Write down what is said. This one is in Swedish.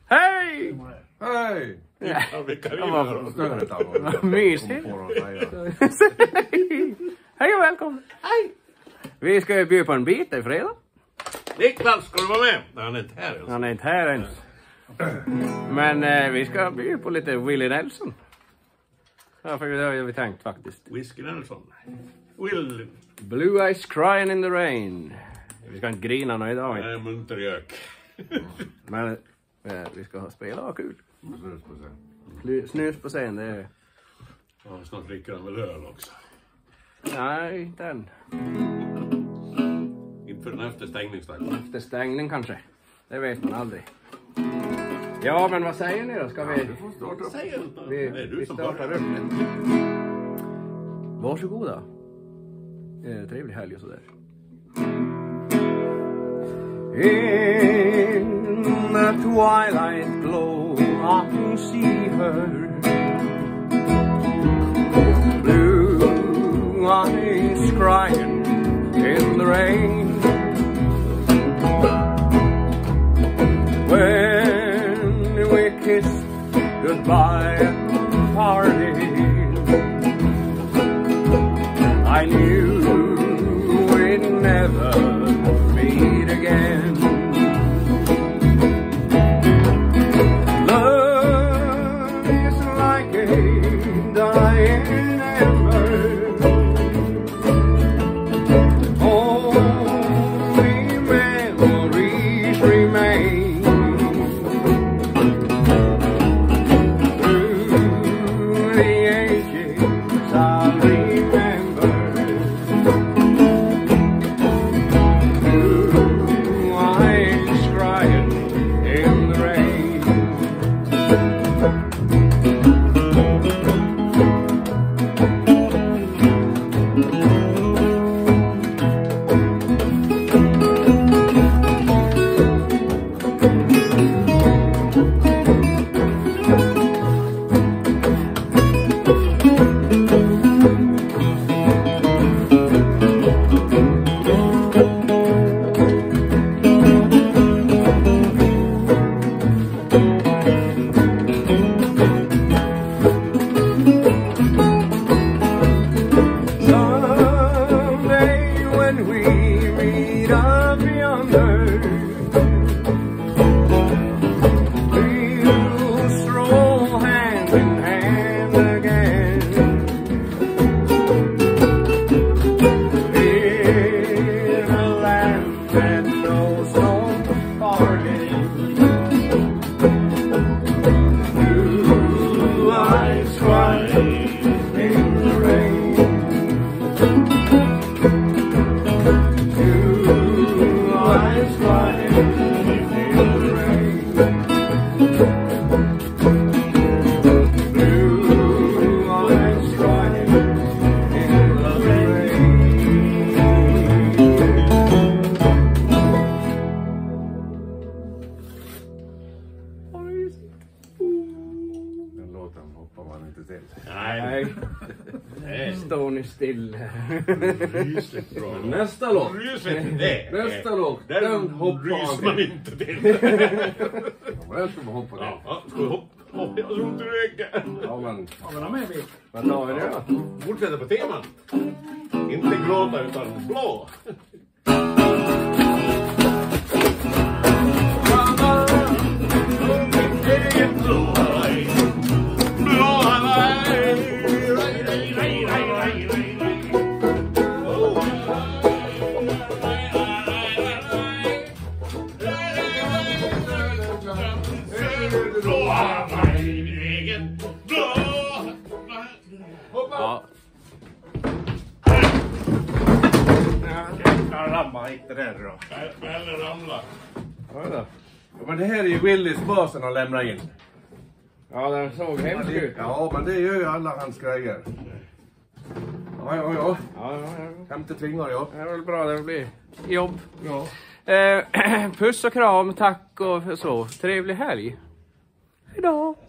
Hej! Hej! Ja, vilka mysigt. Hej och välkommen. Hej! Vi ska bjuda på en bit i fredag. Niklas, ska du vara med? Nej, han är inte här ens. Han är inte här ens. Men vi ska bjuda på lite Willie Nelson. Ja, för det har vi tänkt faktiskt. Whisky Nelson. Will. Blue Eyes Crying in the Rain. Vi ska inte grina någon idag. Nej, muntergök. Men vi ska ha spela och kul. Snus på scen, det är... Ja, snart dricker han väl öl också. Nej, inte än. Inför den efter stängningsdagen. Efter stängning kanske. Det vet man aldrig. Ja, men vad säger ni då? Ska vi... Du får starta upp. Säg inte. Vi Det är du som startar börjar. upp. Varsågoda. Trevlig helg och sådär. In the twilight glow I can see her, blue eyes crying in the rain. When we kissed goodbye at the party, I knew we'd never meet again. Love is like a dying ember, only memories remain. Through the ages I'll remember. Blue eyes crying in the rain. Someday when we meet up yonder, we'll stroll hand in hand again. In a land that knows no parting. Blue eyes crying in the rain. Blue eyes crying in the rain. Blue eyes crying in the rain. Den låten hoppar man inte till. Nej, Nej. står ni still. Rysligt bra. Nästa låt. Rysligt. Nej. Nästa låt. Den hoppar rys man inte till. Den ska man hoppa till. Ja, ska vi hoppa? Jag tror inte du räcker. Ja, men Ja, men med vi. vad tar vi nu då? Fortsätter på temat. Inte gråta utan blå. Ja. Jag ramlar inte där då. Eller ramla. Oj då. Men det här är ju Willys basen att lämna in. Ja, den såg hemskt ut. Ja, men det gör ju alla hans grejer. Ja. Ja. Hämta tvingar jag. Det är väl bra, det blir jobb. Ja. Puss och kram, tack och så. Trevlig helg. Hejdå.